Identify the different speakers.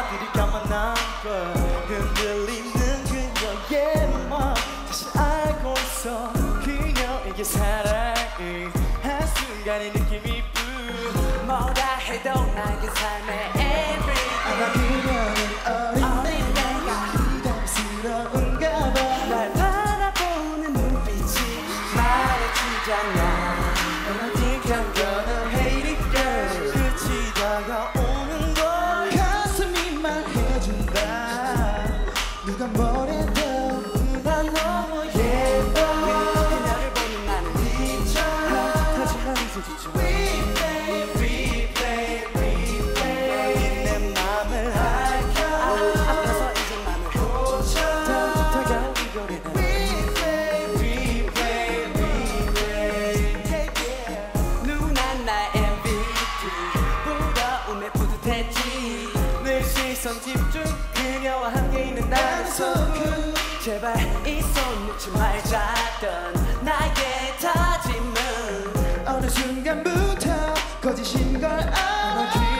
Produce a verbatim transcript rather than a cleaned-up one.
Speaker 1: 나들이 까만한 걸 흔들리는 그녀의 맘 다시 알고 있어 그녀에게 사랑이 한순간의 느낌이 뿐
Speaker 2: 뭐라 해도 나의 삶의 every
Speaker 1: 아마 그녀는 어린 내가 부담스러운가 봐
Speaker 2: 날 바라보는 눈빛이 말해주잖아
Speaker 1: 어디간 거는 hate it girl 끝이 다가오는 걸 가슴이 말해준다 누가 뭐래도 난 너무 예뻐
Speaker 2: 그녀를 보는 나는
Speaker 1: 미쳐
Speaker 2: 하지만 미소 짓죠
Speaker 1: replay replay replay 내 맘을 알켜
Speaker 2: 아파서 이제 맘을
Speaker 1: 고쳐
Speaker 2: 더 다가오기를
Speaker 1: replay replay replay
Speaker 2: 누난 나의 엠브이피 부러움에 뿌듯했지
Speaker 1: 내 시선 집중 그녀와 함께 있는 나의 소금
Speaker 2: 제발 이 손 놓지 말자던 나의 다짐은
Speaker 1: 어느 순간부터 거짓인 걸 알아